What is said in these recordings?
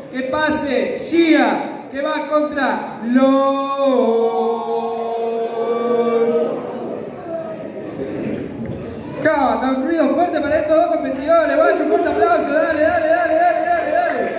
que pase Gia, que va contra Cada un ruido fuerte para estos dos competidores, guacho, un fuerte aplauso, dale, dale, dale, dale, dale, dale.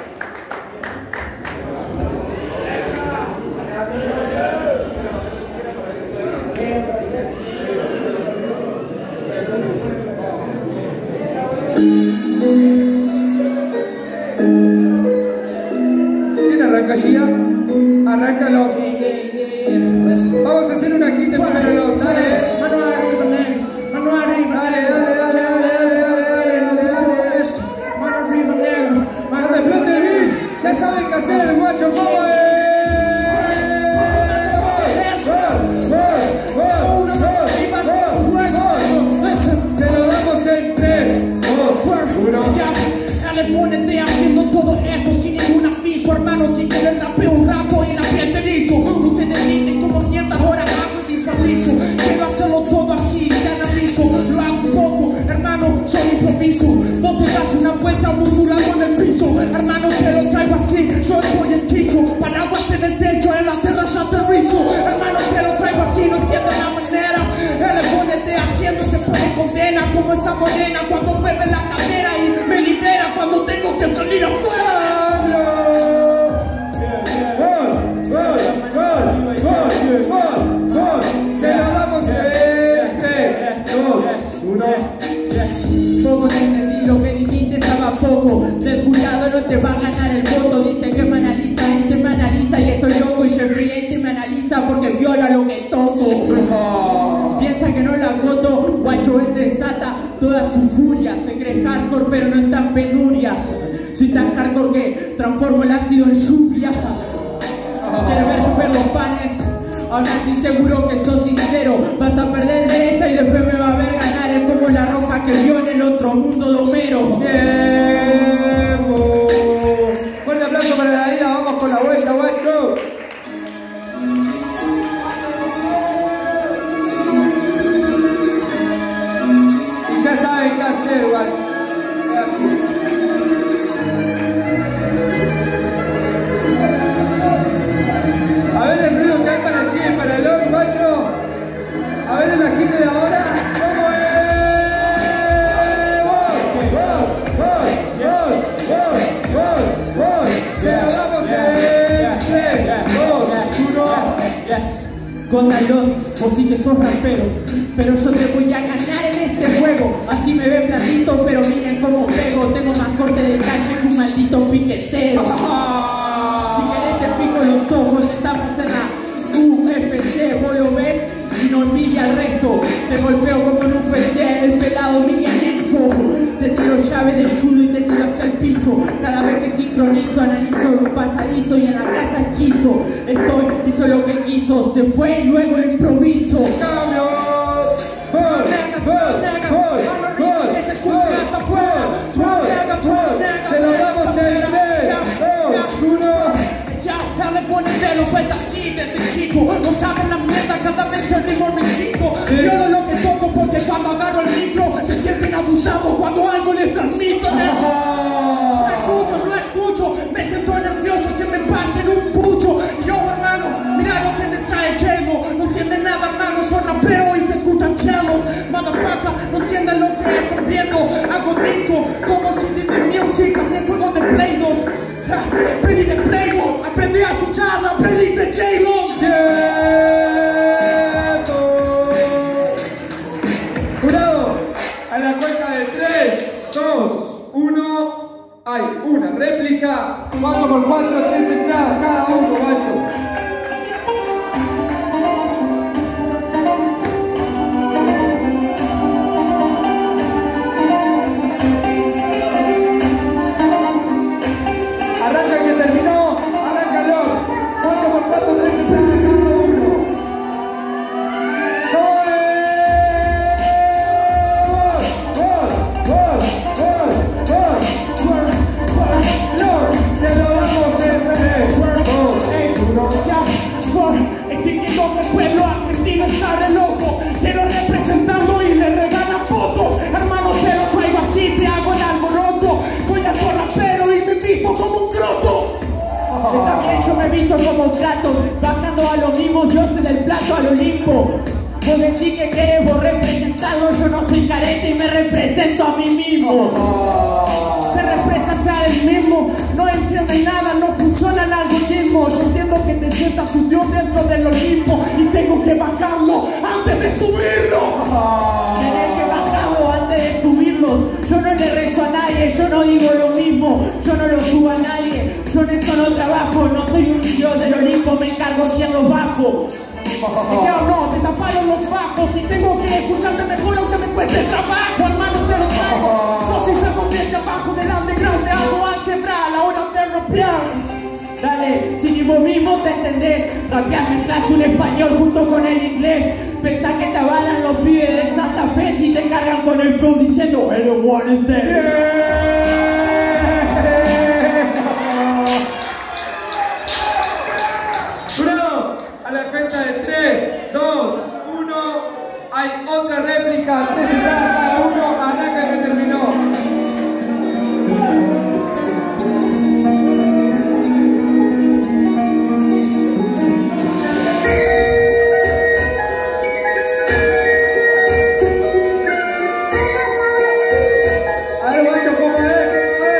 ¿Quién arranca, Gia? Arráncalo. Vamos a hacer una quinta primero, los dale. Mano arriba, mano arriba, dale, dale, dale, dale, dale, dale, dale, mano arriba, negro, mano de plata de mí, ya saben qué hacer, guacho, ¿cómo es? Se lo damos en 3, 2, 1. Dale, ponete haciendo todo esto sin ningún aviso, hermano, sin que el rapeo un rato y la piel te liso. Ustedes dicen como mierda, ahora hago y visualizo. Quiero hacerlo todo así, te analizo. Lo hago un poco, hermano, yo improviso. Vos te das una vuelta murmurando en el piso, hermano, te lo traigo así, yo estoy esquizo. Paraguas en el techo, en la tierra ya aterrizo. Hermano, te lo traigo así, no entiendo la manera. Él ponete haciendo, se pone condena como esa morena cuando mueve la cadera y me libera cuando tengo que salir afuera. Se lo damos en 3, 2, 1. Poco te entendí, lo que dijiste estaba poco. Del jurado no te va a ganar el voto. Dice que me analiza, este me analiza y estoy loco. Y Jeffrey este me analiza porque viola lo que toco. Piensa que no la agoto, guacho él desata toda su furia. Se cree hardcore pero no en tan penuria. Soy tan hardcore que transformo el ácido en lluvia. Quieres ver llover los panes, ahora sí seguro que sos sincero. Vas a perder de esta y después me va a ver ganar. Es como la roca que vio en el otro mundo de Homero. ¡Tiempo! Fuerte aplauso para la ida, vamos con la vuelta, guacho. Y ya saben qué hacer, guacho. A ver el ruido que hay para el 100, para el loco, guacho. A ver el agite de ahora. ¿Cómo es? Se lo damos en 3, 2, 1. Gondalón, vos sí que sos rapero, pero yo te voy a ganar en este juego. Así me ven platito, pero miren cómo pego. Tengo más corte de calle que un maldito piquetero. Si querés te pico los ojos, estamos en la UFC, vos lo ves y no envidia al resto. Te golpeo como en un PC, el pelado minianesco. Te tiro llave de judo y te tiro hacia el piso. Cada vez que sincronizo, analizo un pasadizo y en la casa esquizo. Estoy, hizo lo que quiso, se fue y luego lo improviso. ¡Cambio! Se lo damos en 3, 2, 1. Dale, ponetelo, suelta así desde chico. No saben la mierda cada vez que el ritmo me chico. Yo no lo que toco porque cuando agarro el micro se sienten abusados cuando algo les transmito. No escucho, me siento nervioso que me pasen un pucho. Yo, hermano, mira lo que me trae Chelo. No entienden nada, hermano, yo rapeo y se escuchan chelos. Motherfucker, no entienden lo que estoy viendo. Hago disco como si de music, también juego de Play 2. Aprendí de Playboy, aprendí a escuchar la playlist de J-Lo. ¡Tiempo! Jurado, a la cuenta de 3, 2, 1. Hay una réplica. 4x4, 3 entradas cada uno, macho. Arranca que terminó, arráncalo. 4x4, 3 entradas cada uno. Se lo damos en 3, 2, 1. Estoy viendo que el pueblo argentino está re loco. Quiero representarlo y le regalan fotos. Hermano, te lo traigo así, te hago el alboroto. Soy algo rapero y me visto como un croto. Está bien, yo me visto como tratos, bajando a los mismos dioses del plato al Olimpo. Vos decís que querés vos representarlo, yo no soy carente y me represento a mí mismo. Se representa el mismo, no entiende nada, no funciona el algoritmo. Yo entiendo que te sientas un dios dentro del Olimpo y tengo que bajarlo antes de subirlo. Tenés que bajarlo antes de subirlo. Yo no le rezo a nadie, yo no digo lo mismo, yo no lo subo a nadie. Yo en eso no trabajo, no soy un dios del Olimpo, me encargo si en los bajos. Es que no, te taparon los bajos y tengo que escucharte mejor aunque me cueste trabajo, hermano, te lo traigo. Yo sí salgo desde abajo del underground, te hago álgebra a la hora de rapear. Dale, si ni vos mismo te entendés, rapear mezclas un español junto con el inglés. Pensás que te avalan los pibes de Santa Fe si te cargan con el flow diciendo everyone is dead. A la cuenta de 3, 2, 1, hay otra réplica, 3 entradas cada uno, arranca que terminó. A ver, guacho, ¿cómo es?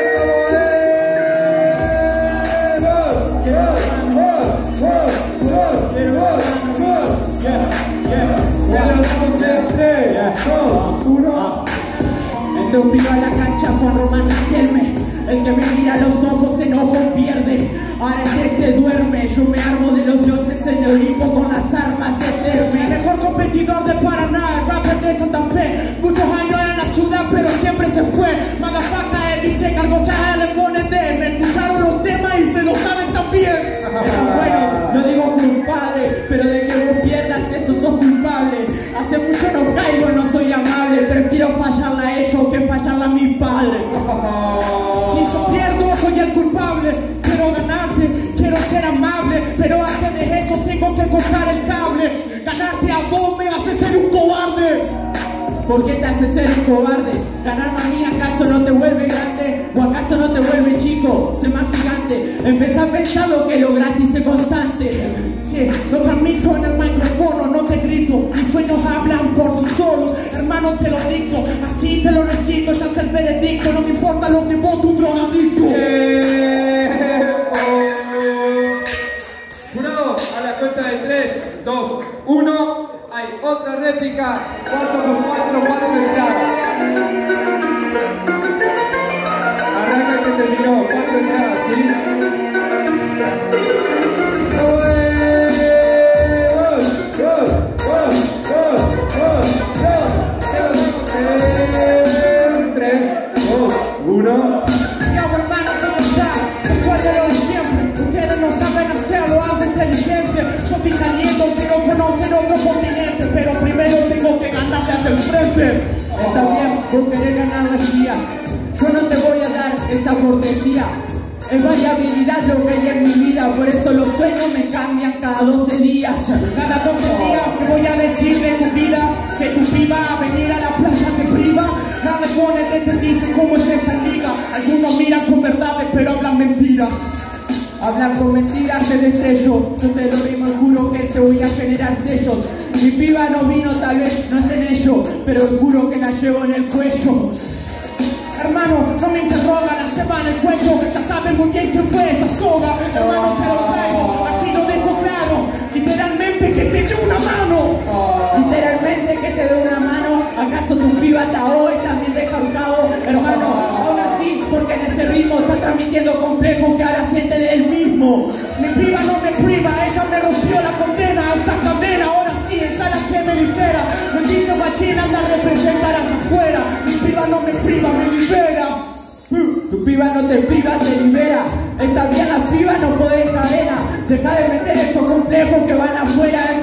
Entonces fui a la cancha con Román Riquelme. El que me mira a los ojos se enoja o pierde. Ahora ese se duerme. Yo me armo de los dioses en el Olimpo con las armas de serme. El mejor competidor de Paraná, el rapper de Santa Fe. Muchos años en la ciudad pero siempre se fue. Madafaca, él dice que algo se le pone de. Me escucharon los temas y se lo saben también. Están buenos, no digo compadre, pero de que vos pierdas esto sos culpable. Hace mucho no caigo, no soy amable. Prefiero fallarla a ellos que fallarla a mi padre. Si yo pierdo, soy el culpable. Quiero ganarte, quiero ser amable, pero antes de eso tengo que cortar el cable. Ganarte a vos me hace ser un cobarde. ¿Por qué te hace ser un cobarde? Ganarme a mí, ¿acaso no te vuelve grande? ¿O acaso no te vuelve chico? Sé más gigante. Empezá pensando que lograste y sé constante. Sí, lo transmito en el micrófono, no te grito. Mis sueños hablan por sí solos, hermano, te lo dicto. Así te lo recito, ya es el veredicto. No me importa lo que vote un drogadicto. Jurado, a la cuenta de 3, 2, 1, hay otra réplica, 4x4, 4 entradas. Arranca que terminó, 4 entradas, ¿sí? Yo estoy saliendo, quiero conocer otro continente, pero primero tengo que ganarte hasta el frente. Está bien, vos querés ganar la guía. Yo no te voy a dar esa cortesía. Es variabilidad lo que hay en mi vida, por eso los sueños me cambian cada 12 días. Cada 12 días te voy a decir de tu vida, que tu piba a venir a la plaza te priva. Nada pone te dice cómo es esta liga. Algunos miran con verdades pero hablan mentiras. Hablar con mentiras te destrello. Yo te lo rimo y juro que te voy a generar sellos. Mi piba no vino, tal vez no esté en ello, pero juro que la llevo en el cuello. Hermano, no me interrogan, la llevan en el cuello. Ya saben muy bien quién fue esa soga. Hermano, te lo traigo, así lo dejo claro. Literalmente que te dé una mano. Literalmente que te dé una mano. ¿Acaso tu piba hasta hoy también descargado? Hermano, aún así, porque en este ritmo está transmitiendo complejos que ahora siente de él mismo. Mi piba no me priva, ella me rompió la condena. Esta cadena, ahora sí, ella es la que me libera. Me dice guachina, anda a representar hacia afuera. Mi piba no me priva, me libera. Tu piba no te priva, te libera. Esta bien la piba no puede cadena. Deja de meter esos complejos que van afuera.